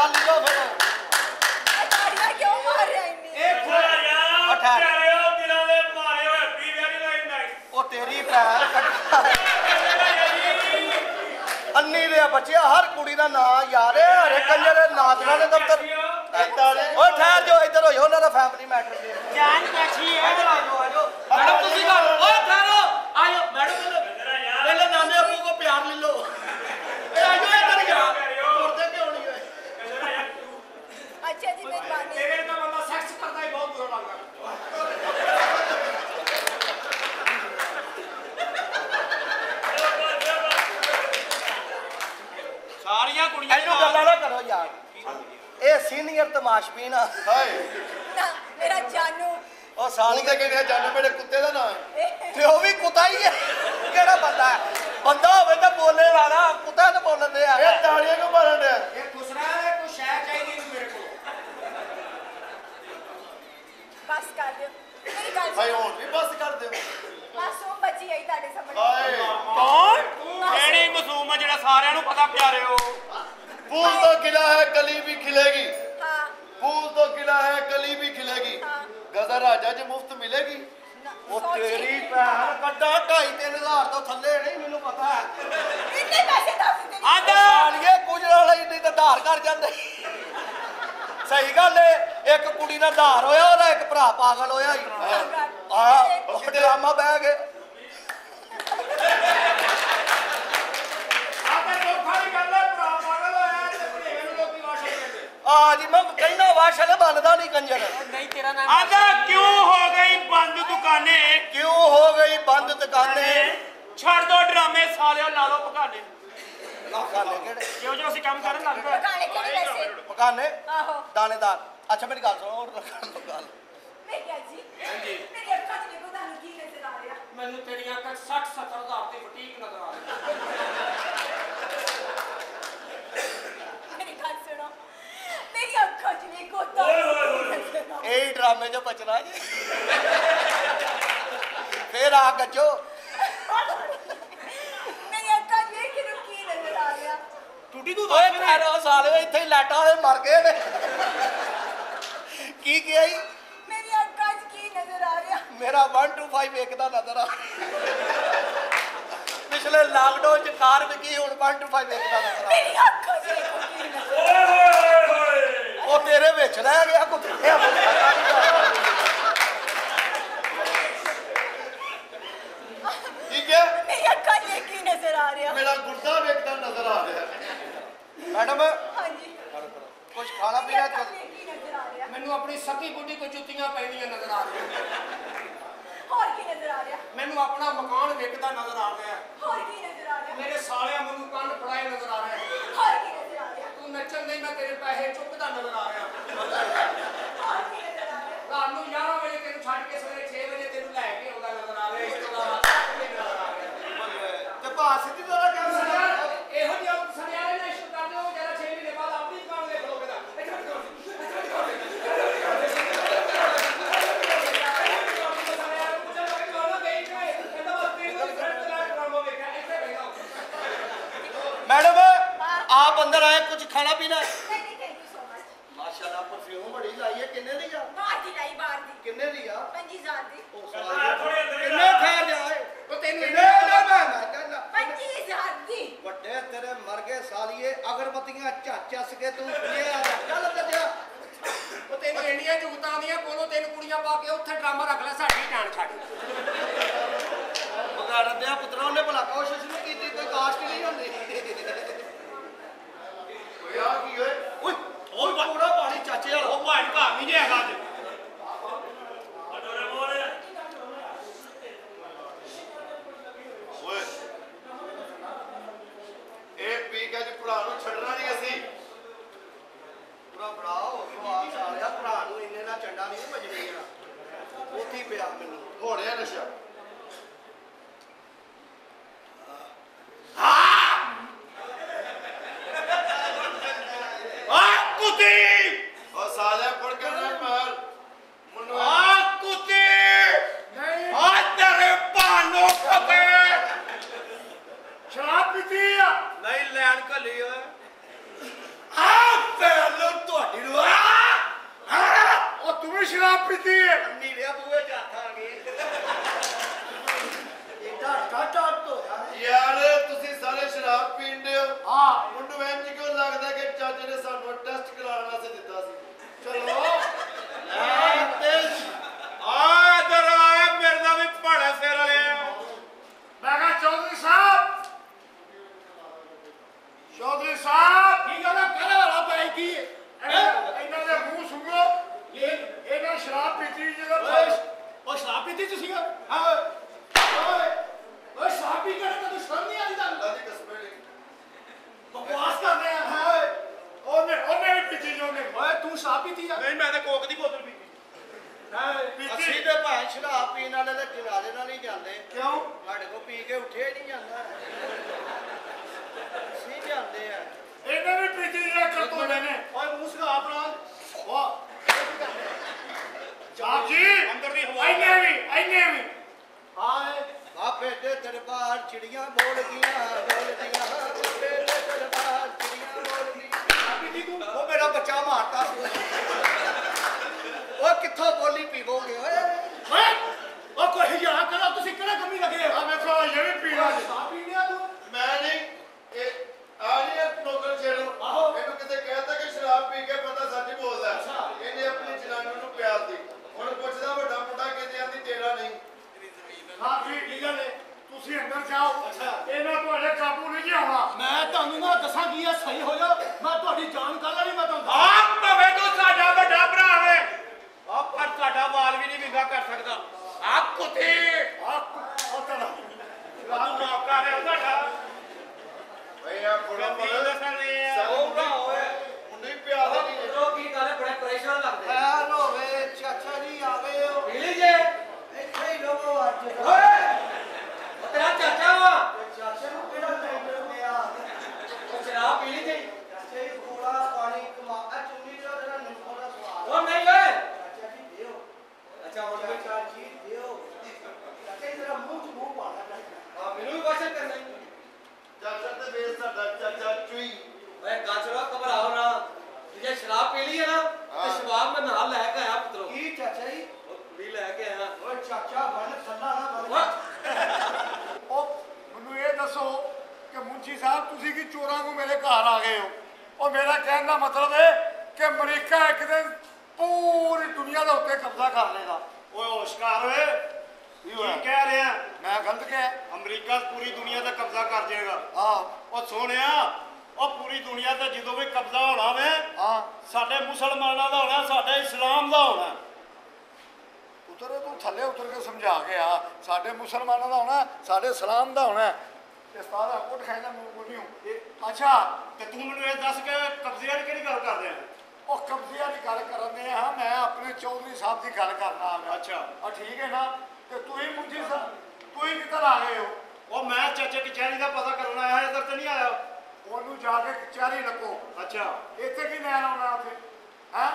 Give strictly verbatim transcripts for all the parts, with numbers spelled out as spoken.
कर लो फिर ताड़ियां क्यों मार रहे हैं एक यार प्यारे हो दिलों दे मारे होए हैप्पी वेरी नाइट नाइट ओ तेरी भैन कट्टा अन्नी दे बच्चे हर कुड़ी दा नाम यार है हर कंजर नाचना ने दफ्तर ओ ठहर जाओ इधर हो जाओ ना फैमिली मैटर दे जान कैसी है इधर आ जाओ आ जाओ मैडम तुसी कर ओ ठहरो आयो मैडम पहले नाने अबू को प्यार ले लो ए आ जाओ इधर यार तोड़ते क्यों नहीं है अच्छा जी मेहरबानी तेरे का बंदा सेक्स करता ही बहुत बुरा लगता सारियां कुड़ियां ਇਹਨੂੰ ਗੱਲਾਂ ਨਾ ਕਰੋ ਯਾਰ ਇਹ ਸੀਨੀਅਰ ਤਮਾਸ਼ਬੀਨ ਆ ਹਾਏ ना मेरा जानू ਉਹ ਸਾਲੀ ਦਾ ਕਿਹੜਾ ਜਾਨੂ ਮੇਰੇ ਕੁੱਤੇ ਦਾ ਨਾਮ ਹੈ ਤੇ ਉਹ ਵੀ ਕੁੱਤਾ ਹੀ ਹੈ ਕਿਹੜਾ ਬੰਦਾ ਹੈ ਬੰਦਾ ਹੋਵੇ ਤਾਂ ਬੋਲੇ ਵਾਲਾ ਕੁੱਤਾ ਤਾਂ ਬੋਲਦੇ ਆ ਇਹ ਤਾੜੀਆਂ ਕਿਉਂ ਮਾਰਨ ਡਿਆ ਇਹ ਖੁਸਰਾ ਹੈ ਕੋਈ ਸ਼ੈ ਚਾਹੀਦੀ ਨਹੀਂ ਮੇਰੇ ਕੋਲ बस कर दियो मेरी गल ਭਾਈ ਹੁਣ ਵੀ ਬਸ ਕਰ ਦਿਓ मासूम बच्ची आई ताड़े सामने ਹਾਏ कौन केड़ी मासूम है जेड़ा सारियां नु पता प्यारे हो फूल तो खिला है कली भी खिलेगी हाँ फूल तो खिला है कली भी खिलेगी हाँ गदर राजा जी मुफ्त मिलेगी वो तेरी भैन कड्डा ढाई तीन हजार तो थल्ले नहीं मैनू पता है इतने पैसे दस तेरी आंदा सालिए गुजरा वाली नहीं तो धार कर जाते सही गल है एक कुड़ी का धार होया ओदा एक भरा पागल होया आ ड्रामा बह गए आज मैं कहना वाशल बनता नहीं कंजर नहीं तेरा नाम आंदा क्यों हो गई बंद दुकानें क्यों हो गई बंद दुकानें छोड़ दो ड्रामे सालियो ला लो पकाने पकाने केड़े क्यों जो ਅਸੀਂ ਕੰਮ ਕਰਨ ਲੱਗ ਪਏ पकाने के लिए पैसे पकाने आहो दानेदार अच्छा मेरी गल सुनो और कर लो गल मैं क्या जी ਹਾਂਜੀ मेरी अक्खां च देखो तानू की नजर आ रहा ਮੈਨੂੰ ਤੇਰੀਆਂ ਅੱਖਾਂ साठ सत्तर हज़ार ਦੀ ਬੁਟੀਕ ਨਜ਼ਰ ਆ ਰਹੀ मेरी गल सुनो मेरी अक्खां च देखो तानू यही ड्रामे जो बचना जी फिर आ गजो मेरी अक्खां च देख के की नजर आ रहा ਟੂਟੀ ਤੂੰ ओए ਦੱਸ ठहरो साले इत्थे ही लाटा वाले मर गए ने की किया ही मेरी अक्खां च की नजर आ रहा मेरा वन टू फाइव एक दा नजर आ पिछले लॉकडाउन च कार विकी हुण वन टू फाइव एक दा नजर मेरी अक्खां च देखो की नजर ਓਏ ਹੋਏ ਹੋਏ ਹੋਏ आ ओ तेरे विच रह गया कुत्ते ठीक है मेरी अक्खां च की नजर आ रहा मेरा गुर्दा वेखदा नजर आ रहा है मैडम हाँ जी कुछ खाना मेरी पीना अक्खां च की नजर आ रहा ਮੈਨੂੰ ਆਪਣੀ ਸਕੀ ਬੁੱਢੀ ਕੋ ਜੁੱਤੀਆਂ ਪੈਣੀਆਂ ਨਜ਼ਰ ਆ ਰਹੀਆਂ और की नजर आ रहा ਮੈਨੂੰ ਆਪਣਾ ਮਕਾਨ ਵਿਕਦਾ ਨਜ਼ਰ ਆ ਰਿਹਾ और की नजर आ रहा ਮੇਰੇ ਸਾਲਿਆਂ ਮੈਨੂੰ ਕੰਨ ਫੜਾਏ ਨਜ਼ਰ ਆ ਰਹੇ और की नजर आ रहा ਤੂੰ ਨੱਚਣ ਨਹੀਂ ਮੈਂ ਤੇਰੇ ਪੈਸੇ ਚੁੱਕਦਾ ਨਜ਼ਰ ਆ ਰਿਹਾ और की नजर आ रहा ਰਾਤ ਨੂੰ ਗਿਆਰਾਂ ਵਜੇ ਤੈਨੂੰ ਛੱਡ ਕੇ ਸਵੇਰੇ ਛੇ ਵਜੇ ਤੈਨੂੰ ਲੈ ਕੇ ਆਉਂਦਾ ਨਜ਼ਰ ਆ ਰਿਹਾ ਇਸ ਤੋਂ ਇਲਾਵਾ ਕੁਛ ਨਹੀਂ ਨਜ਼ਰ ਆ ਰਿਹਾ ਤੇ ਭਾ ਸਿੱਧੀ ਤਰ੍ਹਾਂ ਕੰਮ ਸਰਦਾਰ, ਇਹੋ ਜਿਹੇ ਸੁਨਿਆਰੇ ਨਾਲ ਇਸ਼ੂ ਕਰਦੇ ਹੋ ਜਿਹੜਾ ਛੇ ਮਹੀਨੇ ਬਾਅਦ ਆਪਣੀ ਦੁਕਾਨ ਦੇਖ ਲੋਗੇ ਦਾ मैडम आप अंदर आए कुछ खाना पीना नहीं थैंक यू सो मच माशाल्लाह परफ्यूम बड़ी लाई है किन्ने दी आ बाहर की लाई बाहर दी किन्ने दी आ पंजी हजार दी ਥੋੜੇ ਅੰਦਰ किन्ने ठहर जाए ਉਹ ਤੈਨੂੰ किन्ने ना मैं मैं कहना पंजी हजार दी ਵੱਡੇ ਤੇਰੇ ਮਰ ਗਏ ਸਾਲੀਏ ਅਗਰਬੱਤੀਆਂ ਝੱਟ ਚੱਸ ਕੇ ਤੂੰ ਇਹ ਆ ਚੱਲ ਕੱਜਾ ਉਹ ਤੈਨੂੰ ਇੰਡੀਆ ਜੁਗਤਾਂ ਦੀਆਂ ਕੋਲੋਂ ਤਿੰਨ ਕੁੜੀਆਂ ਪਾ ਕੇ ਉੱਥੇ ਡਰਾਮਾ ਰੱਖ ਲੈ ਸਾਡੀ ਜਾਨ ਛੱਡ ਮਗਾੜ ਦਿਆ ਪੁੱਤਰਾ ਉਹਨੇ ਭਲਾ ਕੋਸ਼ਿਸ਼ ਨਹੀਂ ਕੀਤੀ ਕੋਈ ਕਾਸਟ ਨਹੀਂ ਹੁੰਦੀ ਓਏ ਆ ਕੀ ਓਏ ਓਏ ਉਹ ਪੂਰਾ ਪਾਣੀ ਚਾਚੇ ਵਾਲਾ ਉਹ ਭਾਈ ਭਾਗ ਨਹੀਂ ਹੈਗਾ ਅੱਜ ਅਡੋਰੇ ਬੋਲ ਓਏ ਇਹ ਪੀ ਕੇ ਜੀ ਭਰਾ ਨੂੰ ਛੱਡਣਾ ਨਹੀਂ ਅਸੀਂ ਪੂਰਾ ਭਰਾ ਹੋ ਗਿਆ ਆ ਸਾਲਿਆ ਭਰਾ ਨੂੰ ਇੰਨੇ ਨਾਲ ਚੰਡਾ ਨਹੀਂ ਵੱਜਣੀ ਆ ਉੱਥੇ ਹੀ ਪਿਆ ਮੈਨੂੰ ਹੋ ਰਿਹਾ ਨਸ਼ਾ ਹਾਂ ਸਾਨੂੰ ਟੈਸਟ ਕਰਾਉਣ ਵਾਸਤੇ ਦਿੱਤਾ ਸੀ ਚਲੋ ਆ ਇਧਰ ਆ ਮੇਰੇ ਦਾ ਵੀ ਭਾੜਾ ਸਿਰ ਵਾਲੇ ਮੈਂ ਕਿਹਾ ਚੌਧਰੀ ਸਾਹਿਬ ਚੌਧਰੀ ਸਾਹਿਬ ਕੀ ਗੱਲ ਕਾਹਦਾ ਵਾਲਾ ਪਾਈ ਕੀ ਇਹਨਾਂ ਇਹਨਾਂ ਦੇ ਮੂੰਹ ਸੁਣੋ ਇਹ ਇਹਨਾਂ ਸ਼ਰਾਬ ਪੀਤੀ ਜਦੋਂ ਉਹ ਸ਼ਰਾਬ ਪੀਤੀ ਤੁਸੀਂ ਹਾਂ ਓਏ ਓਏ ਸ਼ਰਾਬ ਪੀ ਕੇ ਤਾਂ ਤੂੰ ਸ਼ਰਮ ਨਹੀਂ ਆਉਂਦੀ ਤੁਹਾਨੂੰ ਦਾਦੀ ਕਸਮੇ ਨੇ ਬਕਵਾਸ ਕਰਦੇ ਆ ਹਾਂ ਓਏ ਉਹਨੇ ਉਹਨੇ ਵੀ ਪੀਤੀ ਜੋ ਨੇ ਓਏ ਤੂੰ ਸ਼ਰਾਬ ਪੀਤੀ ਆ ਨਹੀਂ ਮੈਂ ਤਾਂ ਕੋਕ ਦੀ ਬੋਤਲ ਪੀਤੀ ਅਸੀਂ ਤੇ ਭਾਂ ਸ਼ਰਾਬ ਪੀਣ ਵਾਲੇ ਦੇ ਜਨਾਲੇ ਨਾਲ ਨਹੀਂ ਜਾਂਦੇ ਕਿਉਂ ਸਾਡੇ ਕੋ ਪੀ ਕੇ ਉੱਠਿਆ ਹੀ ਨਹੀਂ ਜਾਂਦਾ ਅਸੀਂ ਜਾਂਦੇ ਆ ਇਹਨੇ ਵੀ ਪੀਤੀ ਜਿਹੜਾ ਕਰਤੂਨੇ ਨੇ ਓਏ ਮੂੰਹ ਸਗਾ ਆਪਣਾ ਵਾਹ ਚਾਪ ਜੀ ਅੰਦਰ ਦੀ ਹਵਾ ਐਨੇ ਵੀ ਐਨੇ ਵੀ ਹਾਂ ਬਾਪੇ ਦੇ ਦਰਬਾਰ ਚਿੜੀਆਂ ਬੋਲਦੀਆਂ ਬੋਲਦੀਆਂ ਬਾਪੇ ਦੇ ਦਰਬਾਰ ਚਿੜੀਆਂ ਬੋਲਦੀਆਂ ਪੀਤੀ ਤੂੰ ਉਹ ਮੇਰਾ ਬੱਚਾ ਮਾਰਤਾ ਉਹ ਕਿੱਥੋਂ ਬੋਲੀ ਪੀਵੋਗੇ ਓਏ ਓਏ ਉਹ ਕੋਈ ਯਾਰ ਕਰੋ ਤੁਸੀਂ ਕਿਹੜਾ ਕੰਮੀ ਲੱਗੇ ਆ ਵੇਖੋ ਇਹ ਵੀ ਪੀਣਾ ਜੀ ਸ਼ਰਾਬ ਪੀ ਲਿਆ ਤੂੰ ਮੈਂ ਨਹੀਂ ਇਹ ਆ ਨਹੀਂ ਇਹ ਨੌਕਰ ਛੇੜੋ ਆਹੋ। ਇਹਨੂੰ ਕਿਤੇ ਕਹਿਤਾ ਕਿ ਸ਼ਰਾਬ ਪੀ ਕੇ ਬੰਦਾ ਸੱਚ ਬੋਲਦਾ ਹੈ। ਅੱਛਾ। ਇਹਨੇ ਆਪਣੀ ਜਨਾਨੀ ਨੂੰ ਪਿਆਰ ਦੀ ਹੁਣ ਪੁੱਛਦਾ ਵੱਡਾ ਮੁੰਡਾ ਕਹਿੰਦੇ ਆਂਦੀ ਤੇਰਾ ਨਹੀਂ ਹਾਂ ਜੀ ਕੀ ਗੱਲ ਹੈ ਤੁਸੀਂ ਅੰਦਰ ਜਾਓ ਅੱਛਾ। ਇਹਨਾਂ ਤੁਹਾਡੇ ਕਾਬੂ ਨਹੀਂ ਆਉਣਾ ਮੈਂ ਤੁਹਾਨੂੰ ਨਾ ਦੱਸਾਂ ਕੀ ਆ ਸਹੀ ਹੋ ਜਾ ਮੈਂ ਤੁਹਾਡੀ ਜਾਨ ਕੱਲ ਵਾਲੀ ਮੈਂ ਤੁਹਾਨੂੰ ਆ ਭਵੇਂ ਤੂੰ ਸਾਡਾ ਵੱਡਾ ਭਰਾ ਵੇ ਆ ਪਰ ਤੁਹਾਡਾ ਵਾਲ ਵੀ ਨਹੀਂ ਵਿੰਗਾ ਕਰ ਸਕਦਾ ਆ ਕੁੱਤੇ ਆ ਉਹ ਤਲਾ ਤੂੰ ਨੌਕਾ ਹੈ ਤੁਹਾਡਾ ਭਈ ਆ ਕੋੜਾ ਗੰਦੀ ਮਰ ਦੱਸਣੇ ਆ ਹੋਊਗਾ ਓਏ ਮੁੰਡੇ ਪਿਆਰ ਦਾ ਨਹੀਂ ਲੋ ਕੀ ਗੱਲ ਹੈ ਬੜੇ ਪਰੇਸ਼ਾਨ ਲੱਗਦੇ ਐਨ ਹੋਵੇ ਚਾਚਾ ਜੀ ਆ ਗਏ ਹੋ ਪੀ ਲਈ ਜੇ ਇੱਥੇ ਹੀ ਲੋਗੋ ਅੱਜ ਓਏ ਉਹ ਤੇਰਾ ਚਾਚਾ ਵਾ ਚਾਚੇ ਨੂੰ ਕਿਹੜਾ ਟੈਂਡਰ ਪਿਆ ਉਹ ਸ਼ਰਾਬ ਪੀ ਲਈ ਜੇ ਚਾਚੇ ਜੀ ਕੋਲਾ ਪਾਣੀ ਕਮਾ ਆ ਚੁੰਨੀ ਦਾ ਜਿਹੜਾ ਨਿੰਬੂ ਦਾ ਸਵਾਦ ਉਹ ਨਹੀਂ ਓਏ ਚਾਚਾ ਜੀ ਦਿਓ ਅੱਛਾ ਹੁਣ ਕੋਈ ਚਾਚਾ ਜੀ ਦਿਓ ਚਾਚਾ ਜੀ ਜਰਾ ਮੂੰਹ ਚ ਮੂੰਹ ਪਾਣਾ ਚਾਹੀਦਾ ਆ ਮੈਨੂੰ ਵੀ ਕੁਐਸਚਨ ਕਰਨਾ ਈ। ਚਾਚਾ ਤੇ ਬੇਸ ਸਾਡਾ ਚਾਚਾ ਚੁਈ ਓਏ ਗਾਚਰੋ ਘਬਰਾਓ ਨਾ ਜੇ ਸ਼ਰਾਬ ਪੀ ਲਈ ਹੈ ਨਾ ਤੇ ਸ਼ਰਾਬ ਮੈਂ ਨਾਲ ਲੈ ਕੇ ਆਇਆ ਪੁੱਤਰੋ ਕੀ ਚਾਚਾ ਜੀ ਉਹ ਕੁੜੀ ਲੈ ਕੇ ਆਇਆ ਓਏ ਚਾਚਾ ਬਣ ਥੱਲਾ ਨਾ ਬਣ ਓਏ ਉਹ ਮੈਨੂੰ ਇਹ ਦੱਸੋ ਕਿ ਮੁੰਸ਼ੀ ਸਾਹਿਬ ਤੁਸੀਂ ਕੀ ਚੋਰਾਂ ਨੂੰ ਮੇਰੇ ਘਰ ਆ ਗਏ ਹੋ ਉਹ ਮੇਰਾ ਕਹਿਣ ਦਾ ਮਤਲਬ ਹੈ ਕਿ ਅਮਰੀਕਾ ਇੱਕ ਦਿਨ ਪੂਰੀ ਦੁਨੀਆ ਦੇ ਉੱਤੇ ਕਬਜ਼ਾ ਕਰ ਲੇਗਾ ਓਏ ਹੋਸ਼ਕਾਰ ਓਏ ਕੀ ਕੀ ਕਹਿ ਰਿਹਾ ਮੈਂ ਗਲਤ ਕਿਹਾ ਅਮਰੀਕਾ ਪੂਰੀ ਦੁਨੀਆ ਤੇ ਕਬਜ਼ਾ ਕਰ ਜਾਏਗਾ ਹਾਂ ਉਹ ਸੋਹਣਿਆ ਉਹ ਪੂਰੀ ਦੁਨੀਆ ਤੇ ਜਦੋਂ ਵੀ ਕਬਜ਼ਾ ਹੋਣਾ ਵੇ ਹਾਂ ਸਾਡੇ ਮੁਸਲਮਾਨਾਂ ਦਾ ਹੋਣਾ ਸਾਡੇ ਇਸਲਾਮ ਦਾ ਹੋਣਾ ਉਤਰੇ ਤੂੰ ਥੱਲੇ ਉਤਰ ਕੇ ਸਮਝਾ ਕੇ ਆ ਸਾਡੇ ਮੁਸਲਮਾਨਾਂ ਦਾ ਹੋਣਾ ਸਾਡੇ ਇਸਲਾਮ ਦਾ ਹੋਣਾ ਤੇ ਸਾਰਾ ਕੋਟ ਖਾਇਦਾ ਮੈਨੂੰ ਨਹੀਂ ਅੱਛਾ ਤੇ ਤੂੰ ਮੈਨੂੰ ਇਹ ਦੱਸ ਕਿ ਕਬਜ਼ੇ ਵਾਲੀ ਕਿਹੜੀ ਗੱਲ ਕਰ ਰਿਹਾ ਉਹ ਕਬਜ਼ਿਆਂ ਦੀ ਗੱਲ ਕਰਨੇ ਆ ਮੈਂ ਆਪਣੇ ਚੌਧਰੀ ਸਾਹਿਬ ਦੀ ਗੱਲ ਕਰਨਾ ਆ ਮੈਂ ਅੱਛਾ ਆ ਠੀਕ ਹੈ ਨਾ ਤੇ ਤੁਸੀਂ ਮੁੰਜੀ ਸਾਹਿਬ ਤੁਸੀਂ ਕਿੱਧਰ ਆ ਗਏ ਹੋ ਉਹ ਮੈਂ ਚਾਚੇ ਕਚਹਿਰੀ ਦਾ ਪਤਾ ਕਰਨ ਆਇਆ ਇੱਧਰ ਤੇ ਨਹੀਂ ਆਇਆ ਉਹਨੂੰ ਜਾ ਕੇ ਕਚਹਿਰੀ ਲੱਗੋ ਅੱਛਾ ਇੱਥੇ ਕੀ ਲੈਣ ਆਉਣਾ ਉੱਥੇ ਹੈ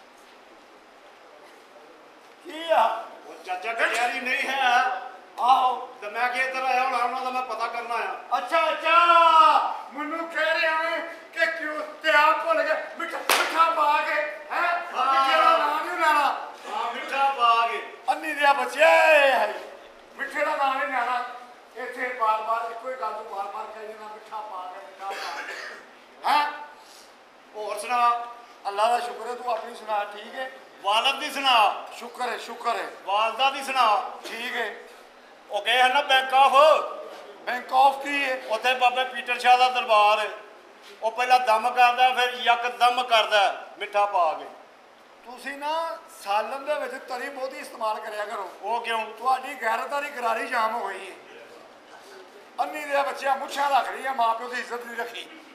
ਕੀ ਆ ਉਹ ਚਾਚਾ ਕਚਹਿਰੀ ਨਹੀਂ ਹੈ ਆਹੋ ਤੇ ਮੈਂ ਕਿ ਇੱਧਰ ਆਇਆ ਹੁਣ ਉਹਨਾਂ ਦਾ ਮੈਂ ਪਤਾ ਕਰਨ ਆਇਆ ਅੱਛਾ ਅੱਛਾ ਮੈਨੂੰ ਕਹਿ ਰਹੇ ਨੇ ਕਿ ਕਿਉਂ ਤੇ ਆਪ ਭੁੱਲ ਗਏ ਮਿੱਠਾ ਮਿੱਠਾ ਪਾ ਕੇ ਹੈ ਮਿੱਠੇ ਦਾ ਨਾਂ ਨਹੀਂ ਲੈਣਾ ਹਾਂ ਮਿੱਠਾ ਬਾਗ ਅੰਨੀ ਦੇ ਬੱਚੇ ਹੈ ਮਿੱਠੇ ਦਾ ਨਾਂ ਨਹੀਂ ਲੈਣਾ ਇੱਥੇ ਬਾਰ-ਬਾਰ ਇੱਕੋ ਹੀ ਗੱਲ ਨੂੰ ਬਾਰ-ਬਾਰ ਕਹਿ ਦੇਣਾ ਮਿੱਠਾ ਪਾ ਕੇ ਮਿੱਠਾ ਪਾ ਕੇ ਹੈ ਹੋਰ ਸੁਣਾ ਅੱਲਾ ਦਾ ਸ਼ੁਕਰ ਹੈ ਤੂੰ ਆਪਣੀ ਸੁਣਾ ਠੀਕ ਹੈ ਵਾਲਦ ਦੀ ਸੁਣਾ ਸ਼ੁਕਰ ਹੈ ਸ਼ੁਕਰ ਹੈ ਵਾਲਦਾ ਦੀ ਸੁਣਾ ਠੀਕ ਹੈ ਉਹ ਗਏ ਹਨ ਨਾ ਬੈਂਕ ਆਫ ਬੈਂਕ ਆਫ ਕੀ ਹੈ ਉੱਥੇ ਬਾਬੇ ਪੀਟਰ ਸ਼ਾਹ ਦਾ ਦਰਬਾਰ ਹੈ ਉਹ ਪਹਿਲਾਂ ਦਮ ਕਰਦਾ ਫਿਰ ਯਕਦਮ ਕਰਦਾ ਮਿੱਠਾ ਪਾ ਕੇ ਤੁਸੀਂ ਨਾ ਸਾਲਮ ਦੇ ਵਿੱਚ ਤਰੀ ਬਹੁਤੀ ਇਸਤੇਮਾਲ ਕਰਿਆ ਕਰੋ ਉਹ ਕਿਉਂ ਤੁਹਾਡੀ ਗੈਰਤਾਰੀ ਗਰਾਰੀ ਜਾਮ ਹੋਈ ਹੈ ਅੰਨੀ ਦੇ ਬੱਚਿਆਂ ਮੁੱਛਾਂ ਰੱਖ ਰਹੀਆਂ ਮਾਂ ਪਿਓ ਦੀ ਇੱਜ਼ਤ ਨਹੀਂ ਰੱਖੀ